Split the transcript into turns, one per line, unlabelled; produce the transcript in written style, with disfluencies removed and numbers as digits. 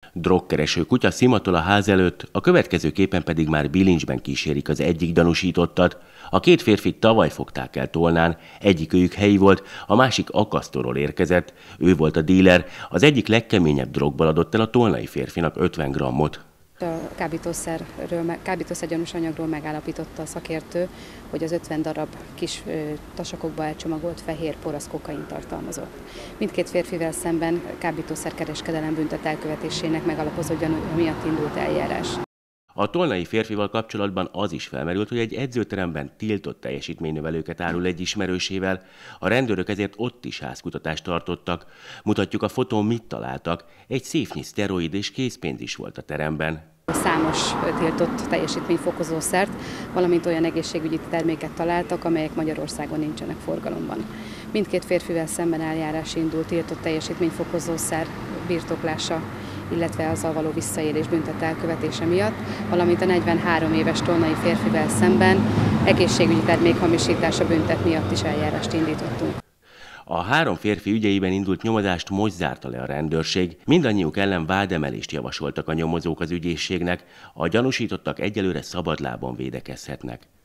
Drogkereső kutya szimatol a ház előtt, a következő képen pedig már bilincsben kísérik az egyik gyanúsítottat. A két férfit tavaly fogták el Tolnán, egyikőjük helyi volt, a másik Akasztóról érkezett. Ő volt a díler, az egyik legkeményebb drogból adott el a tolnai férfinak 50 grammot.
A kábítószergyanús anyagról megállapította a szakértő, hogy az 50 darab kis tasakokba elcsomagolt fehér porasz kokain tartalmazott. Mindkét férfivel szemben kábítószerkereskedelem büntet elkövetésének megalapozott gyanúja miatt indult eljárás.
A tolnai férfival kapcsolatban az is felmerült, hogy egy edzőteremben tiltott teljesítménynövelőket árul egy ismerősével. A rendőrök ezért ott is házkutatást tartottak. Mutatjuk a fotón, mit találtak. Egy széfnyi szteroid és készpénz is volt a teremben.
Számos tiltott teljesítményfokozó szert, valamint olyan egészségügyi terméket találtak, amelyek Magyarországon nincsenek forgalomban. Mindkét férfivel szemben eljárás indult tiltott teljesítményfokozó szer birtoklása, illetve azzal való visszaélés büntet elkövetése miatt, valamint a 43 éves tolnai férfivel szemben egészségügyi termék hamisítása büntet miatt is eljárást indítottunk.
A három férfi ügyeiben indult nyomozást most zárta le a rendőrség. Mindannyiuk ellen vádemelést javasoltak a nyomozók az ügyészségnek. A gyanúsítottak egyelőre szabadlábon védekezhetnek.